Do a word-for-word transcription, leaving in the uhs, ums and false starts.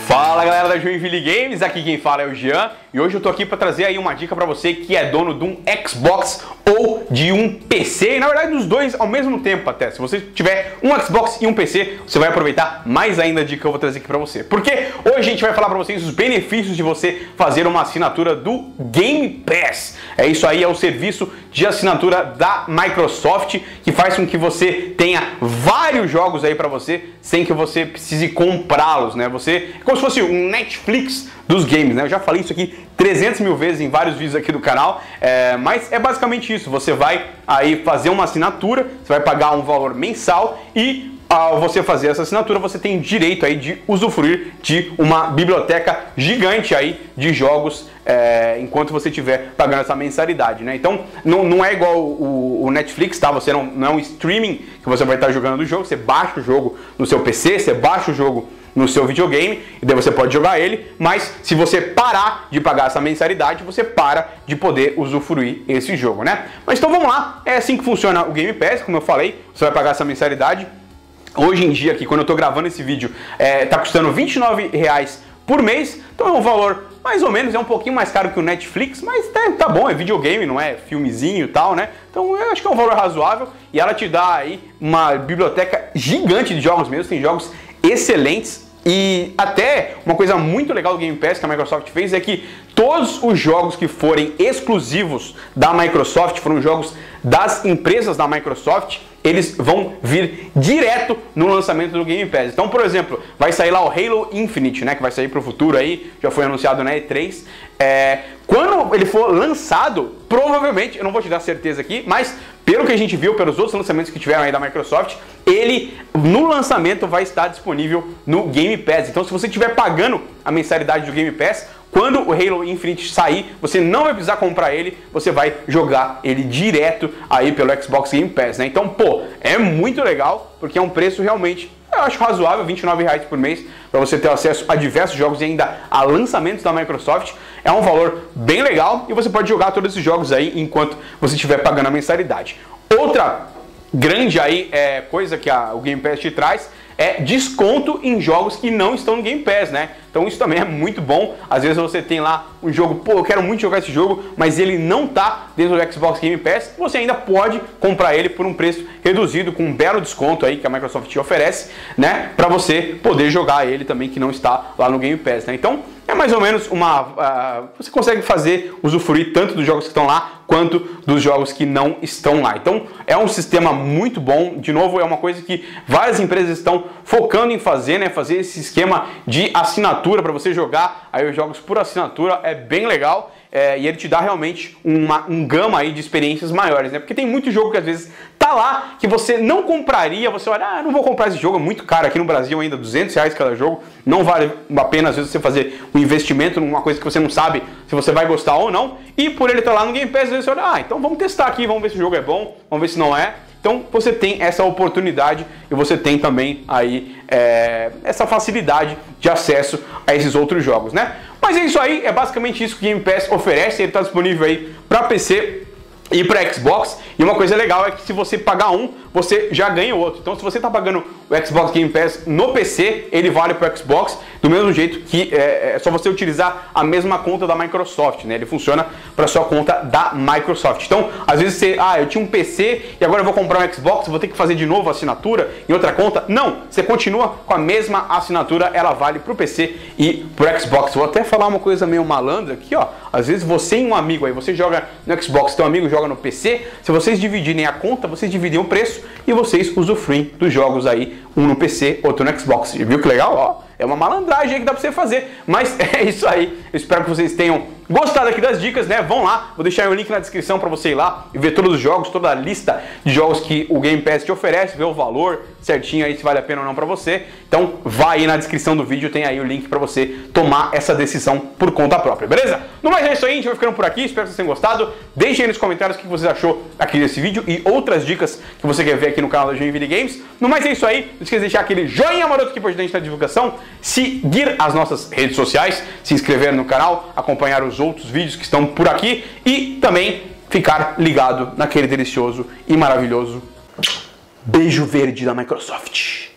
Fala galera da Joinville Games, aqui quem fala é o Jean e hoje eu tô aqui para trazer aí uma dica para você que é dono de um Xbox ou de um P C, e na verdade dos dois ao mesmo tempo até. Se você tiver um Xbox e um P C, você vai aproveitar mais ainda a dica que eu vou trazer aqui para você. Porque hoje a gente vai falar para vocês os benefícios de você fazer uma assinatura do Game Pass. É isso aí, é o serviço de assinatura da Microsoft que faz com que você tenha vários jogos aí para você sem que você precise comprá-los, né? Você é como se fosse um Netflix dos games, né? Eu já falei isso aqui trezentas mil vezes em vários vídeos aqui do canal, é, mas é basicamente isso. Você vai aí fazer uma assinatura, você vai pagar um valor mensal e ao você fazer essa assinatura, você tem direito aí de usufruir de uma biblioteca gigante aí de jogos é, enquanto você estiver pagando essa mensalidade, né? Então, não, não é igual o, o Netflix, tá? Você não, não é um streaming que você vai estar jogando do jogo, você baixa o jogo no seu P C, você baixa o jogo no seu videogame e daí você pode jogar ele, mas se você parar de pagar essa mensalidade, você para de poder usufruir esse jogo, né? Mas então vamos lá, é assim que funciona o Game Pass, como eu falei, você vai pagar essa mensalidade. Hoje em dia, aqui, quando eu tô gravando esse vídeo, é, tá custando vinte e nove reais por mês, então é um valor mais ou menos, é um pouquinho mais caro que o Netflix, mas tá, tá bom, é videogame, não é filmezinho e tal, né? Então eu acho que é um valor razoável e ela te dá aí uma biblioteca gigante de jogos mesmo, tem jogos excelentes. E até uma coisa muito legal do Game Pass que a Microsoft fez é que todos os jogos que forem exclusivos da Microsoft, foram jogos das empresas da Microsoft, eles vão vir direto no lançamento do Game Pass. Então, por exemplo, vai sair lá o Halo Infinite, né, que vai sair para o futuro aí, já foi anunciado na E três. É, quando ele for lançado, provavelmente, eu não vou te dar certeza aqui, mas pelo que a gente viu, pelos outros lançamentos que tiveram aí da Microsoft, ele no lançamento vai estar disponível no Game Pass. Então, se você estiver pagando a mensalidade do Game Pass, quando o Halo Infinite sair, você não vai precisar comprar ele, você vai jogar ele direto aí pelo Xbox Game Pass, né? Então, pô, é muito legal, porque é um preço realmente, eu acho razoável, vinte e nove reais por mês, para você ter acesso a diversos jogos e ainda a lançamentos da Microsoft. É um valor bem legal e você pode jogar todos esses jogos aí enquanto você estiver pagando a mensalidade. Outra grande aí é, coisa que a, o Game Pass te traz é desconto em jogos que não estão no Game Pass, né? Então isso também é muito bom. Às vezes você tem lá um jogo, pô, eu quero muito jogar esse jogo, mas ele não tá dentro do Xbox Game Pass. Você ainda pode comprar ele por um preço reduzido, com um belo desconto aí que a Microsoft te oferece, né? Pra você poder jogar ele também, que não está lá no Game Pass, né? Então é mais ou menos uma... Uh, você consegue fazer, usufruir tanto dos jogos que estão lá, quanto dos jogos que não estão lá. Então é um sistema muito bom. De novo, é uma coisa que várias empresas estão focando em fazer, né? Fazer esse esquema de assinatura para você jogar aí os jogos por assinatura é bem legal. É, e ele te dá realmente uma, um gama aí de experiências maiores, né? Porque tem muito jogo que às vezes tá lá, que você não compraria, você olha, ah, não vou comprar esse jogo, é muito caro aqui no Brasil ainda, duzentos reais cada jogo, não vale a pena às vezes você fazer um investimento numa coisa que você não sabe se você vai gostar ou não, e por ele estar lá no Game Pass, às vezes você olha, ah, então vamos testar aqui, vamos ver se o jogo é bom, vamos ver se não é. Então você tem essa oportunidade e você tem também aí é, essa facilidade de acesso a esses outros jogos, né? Mas é isso aí, é basicamente isso que o Game Pass oferece. Ele está disponível aí para P C e para Xbox. E uma coisa legal é que se você pagar um, você já ganha o outro. Então se você está pagando o Xbox Game Pass no P C, ele vale para o Xbox do mesmo jeito que é, é só você utilizar a mesma conta da Microsoft, né? Ele funciona para sua conta da Microsoft. Então, às vezes você, ah, eu tinha um P C e agora eu vou comprar um Xbox, vou ter que fazer de novo a assinatura em outra conta. Não, você continua com a mesma assinatura, ela vale para o P C e para o Xbox. Vou até falar uma coisa meio malandra aqui, ó. Às vezes você e um amigo aí, você joga no Xbox, teu amigo joga no P C, se vocês dividirem a conta, vocês dividem o preço e vocês usufruem dos jogos aí, um no P C, outro no Xbox. Viu que legal? Ó, é uma malandragem aí que dá pra você fazer, mas é isso aí. Eu espero que vocês tenham gostado aqui das dicas, né? Vão lá, vou deixar o link na descrição para você ir lá e ver todos os jogos, toda a lista de jogos que o Game Pass te oferece, ver o valor certinho aí, se vale a pena ou não para você. Então vai aí na descrição do vídeo, tem aí o link para você tomar essa decisão por conta própria, beleza? No mais é isso aí, a gente vai ficando por aqui, espero que vocês tenham gostado. Deixem aí nos comentários o que você achou aqui desse vídeo e outras dicas que você quer ver aqui no canal da Joinville Games. No mais é isso aí, não esqueça de deixar aquele joinha maroto que pode ajudar a gente na divulgação, seguir as nossas redes sociais, se inscrever no canal, acompanhar os outros vídeos que estão por aqui e também ficar ligado naquele delicioso e maravilhoso beijo verde da Microsoft.